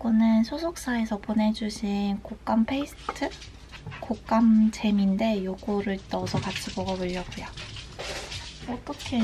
요거는 소속사에서 보내주신 곶감 페이스트? 곶감 잼인데 요거를 넣어서 같이 먹어보려고요. 어떡해.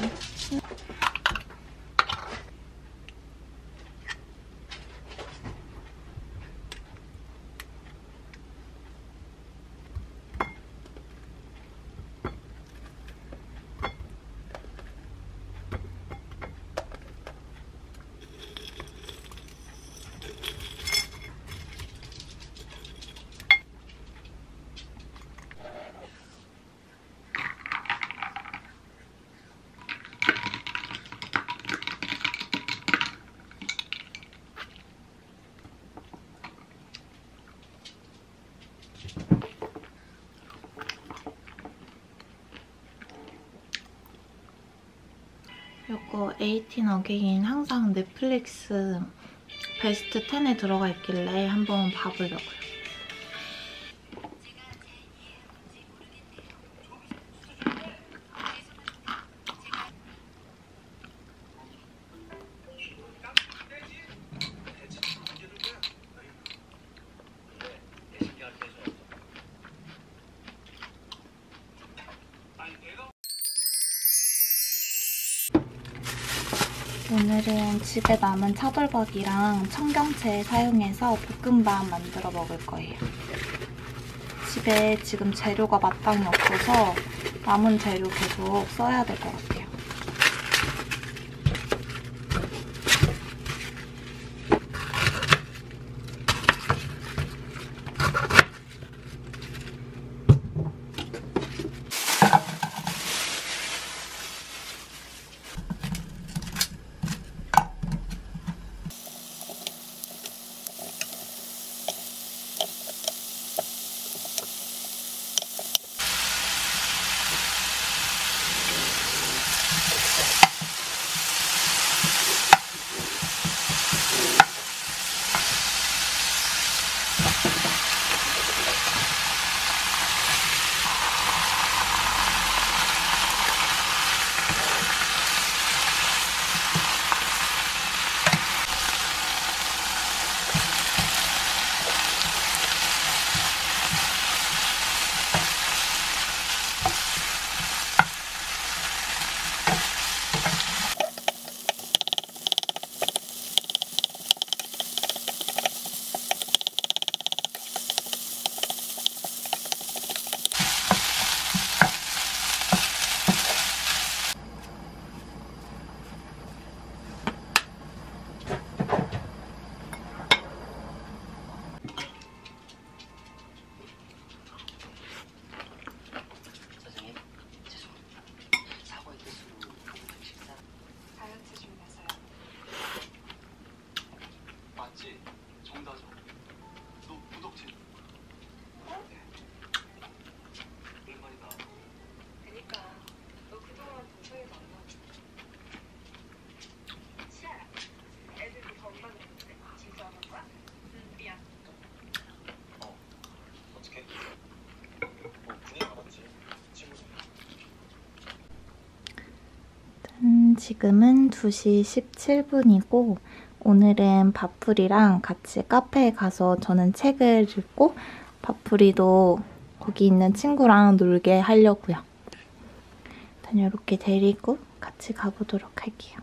요거 18 어게인 항상 넷플릭스 베스트 10에 들어가 있길래 한번 봐보려고요. 오늘은 집에 남은 차돌박이랑 청경채 사용해서 볶음밥 만들어 먹을 거예요. 집에 지금 재료가 마땅히 없어서 남은 재료 계속 써야 될 것 같아요. 지금은 2시 17분이고 오늘은 밥풀이랑 같이 카페에 가서 저는 책을 읽고 밥풀이도 거기 있는 친구랑 놀게 하려고요. 일단 이렇게 데리고 같이 가보도록 할게요.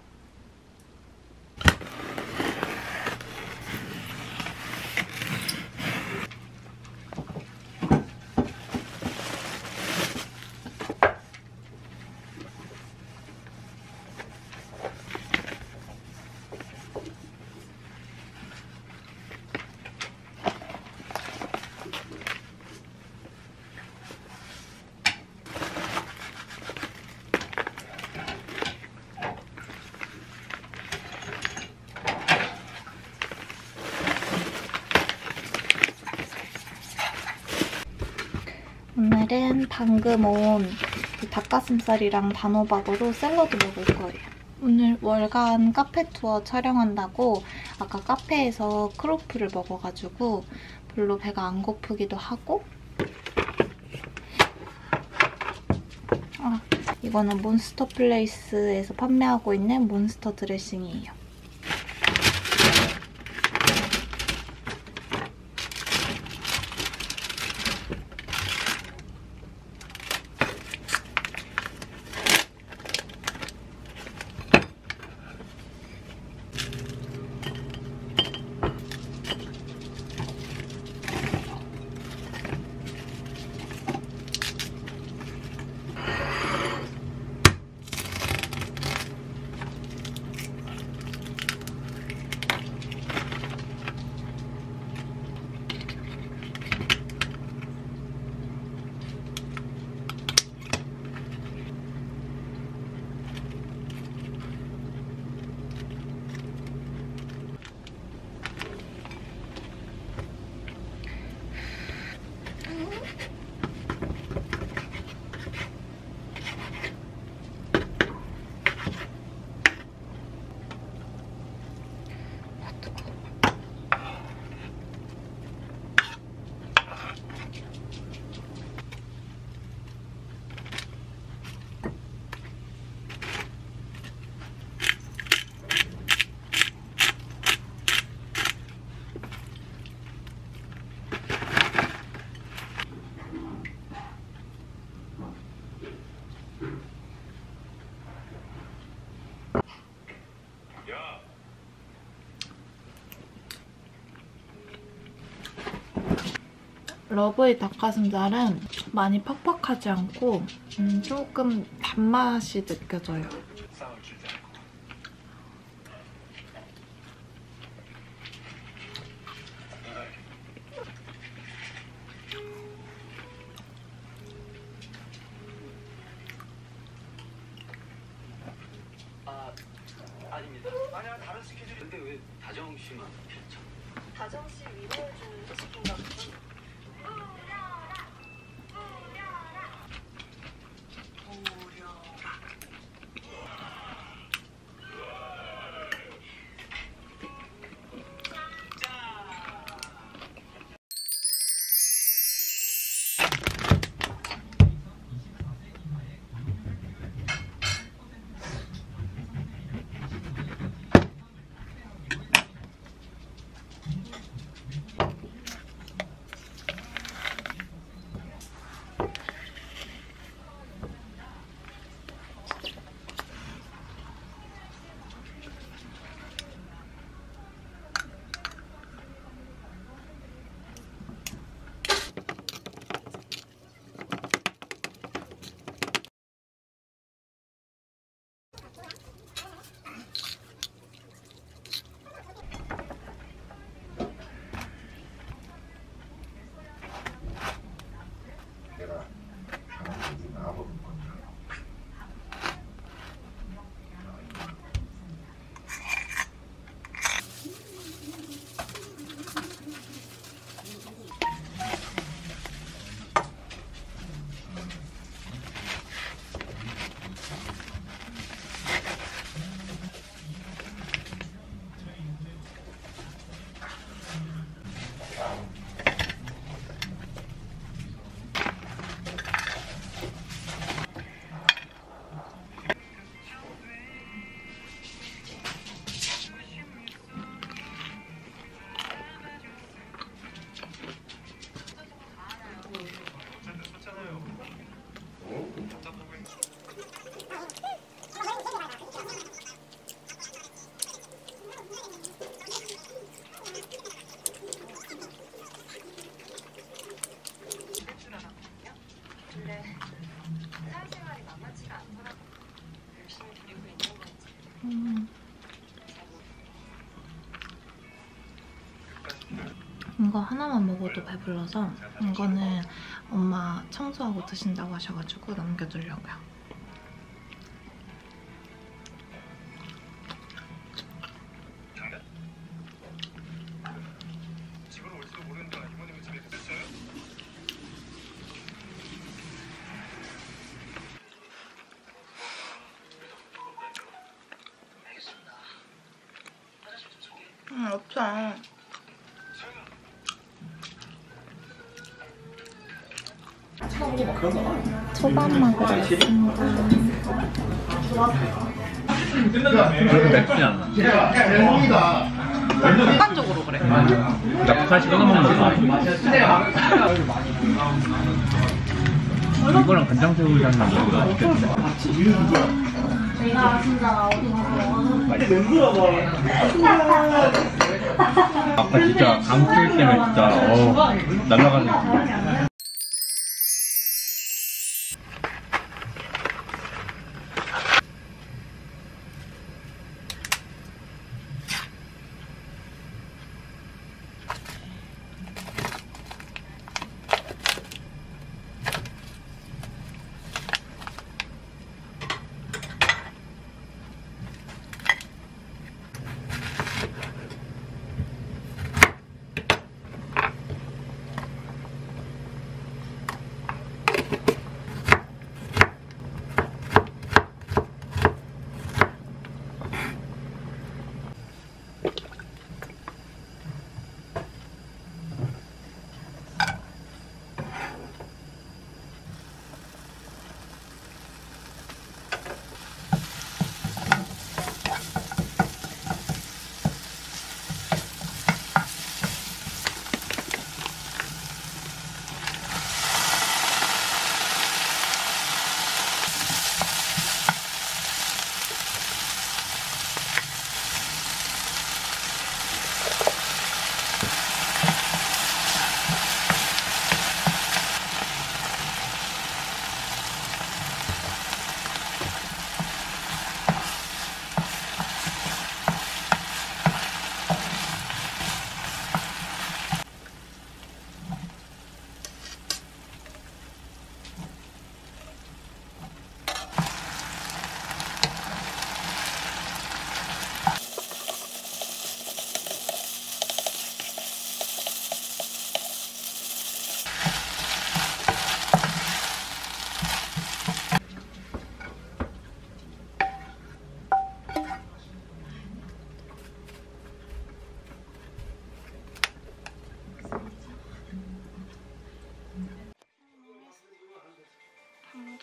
오늘은 방금 온 닭가슴살이랑 단호박으로 샐러드 먹을 거예요. 오늘 월간 카페 투어 촬영한다고 아까 카페에서 크로플을 먹어가지고 별로 배가 안 고프기도 하고 이거는 몬스터 플레이스에서 판매하고 있는 몬스터 드레싱이에요. 러브의 닭가슴살은 많이 퍽퍽하지 않고 조금 단맛이 느껴져요. 아닙니다. 아니야, 다른 스케줄이. 근데 왜 다정 씨만 폈죠? 다정 씨 위로해 주는 소식인가 보죠? 사회생활이 만만치가 않더라고요. 열심히 드리고 있는 건지. 이거 하나만 먹어도 배불러서 이거는 엄마 청소하고 드신다고 하셔가지고 남겨두려고요. 집으로 올지도 모르는 동안 이모님은 집에 계셨어요? 알겠습니다. 화장실 좀 줄게. 없어. 초밥만 그렸습니다. 그래도 맵지 않아. 습관적으로 그래. 나 사실 끊어 먹는 거 이거랑 간장새우 장난 너무 맛있겠다. 내가 진짜 어디 가서 아까 진짜 감귤 때문에 진짜 날아가는 느낌.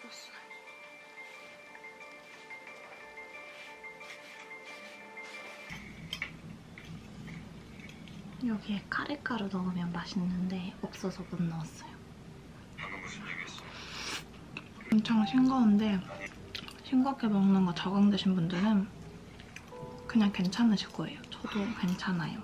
소스. 여기에 카레가루 넣으면 맛있는데 없어서 못 넣었어요. 방금 무슨 얘기했어? 엄청 싱거운데 싱겁게 먹는 거 적응되신 분들은 그냥 괜찮으실 거예요. 저도 괜찮아요.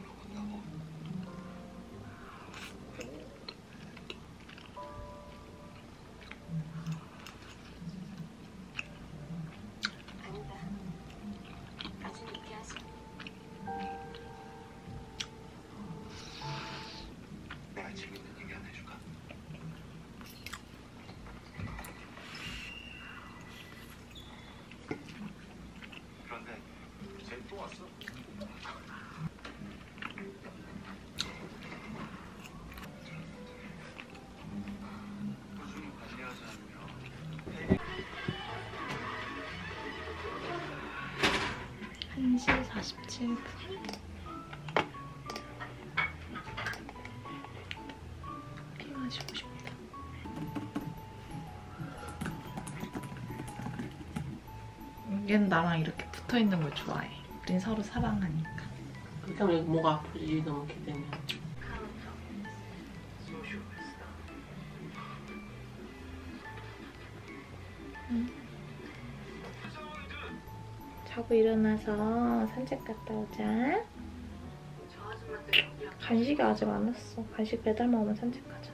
아니다. 아직 얘기하지. 내가 재밌는 얘기 하나 해줄까? 그런데 쟤 또 왔어? 요즘 관리하자면 1시 47분. 피 마시고 싶다. 얘는 나랑 이렇게 붙어있는 걸 좋아해. 우린 서로 사랑하니까. 그렇게 하면 목 아프지 너무 기대면. 자고 일어나서 산책 갔다 오자. 간식이 아직 안 왔어. 간식 배달만 오면 산책하자.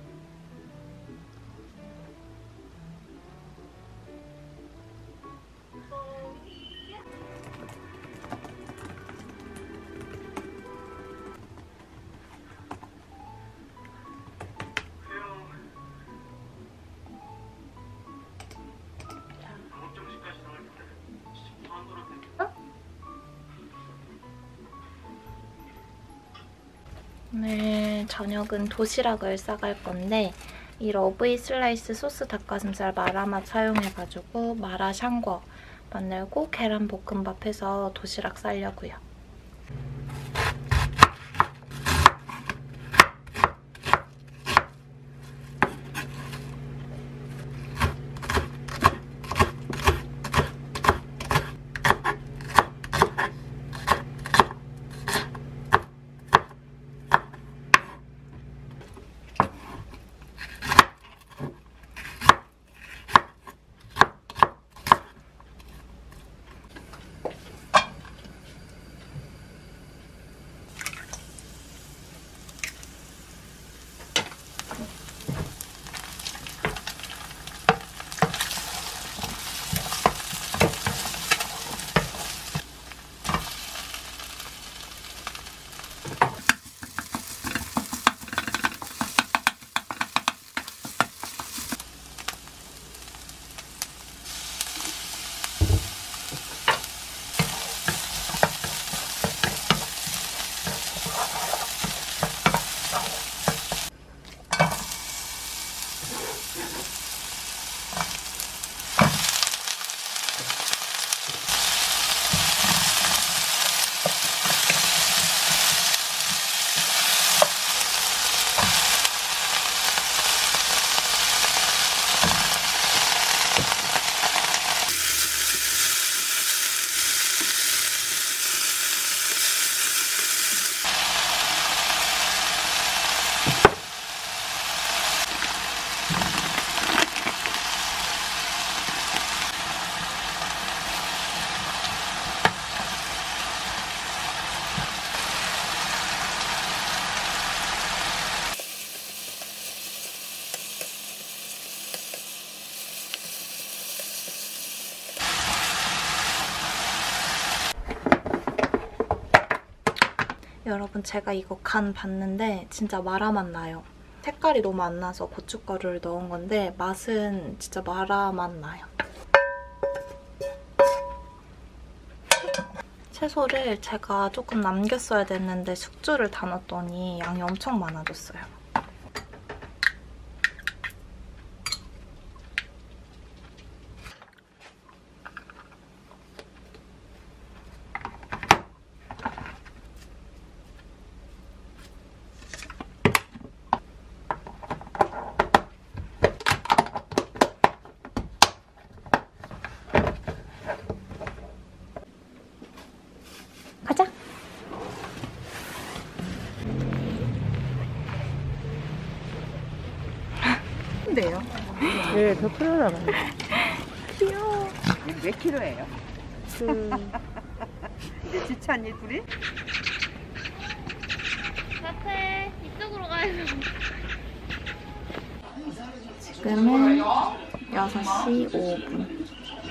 오늘 저녁은 도시락을 싸갈 건데 이 러브이 슬라이스 소스 닭가슴살 마라맛 사용해가지고 마라 샹궈 만들고 계란 볶음밥 해서 도시락 싸려고요. 여러분 제가 이거 간 봤는데 진짜 마라맛 나요. 색깔이 너무 안 나서 고춧가루를 넣은 건데 맛은 진짜 마라맛 나요. 채소를 제가 조금 남겼어야 됐는데 숙주를 다 넣었더니 양이 엄청 많아졌어요. 큰데요? 네, 더 크더라고요. 귀여워. 몇 킬로예요? 이제 지쳤니 둘이? 카페 이쪽으로 가야죠. 지금은 6시 5분.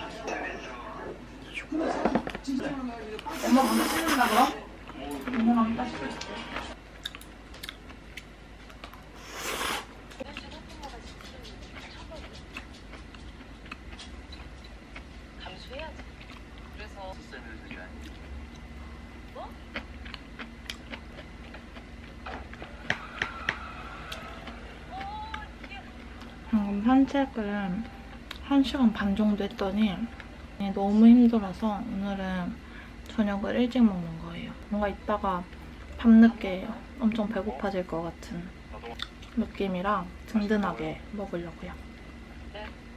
방금 산책을 1시간 반 정도 했더니 너무 힘들어서 오늘은 저녁을 일찍 먹는 거예요. 뭔가 이따가 밤늦게 엄청 배고파질 것 같은 느낌이라 든든하게 먹으려고요.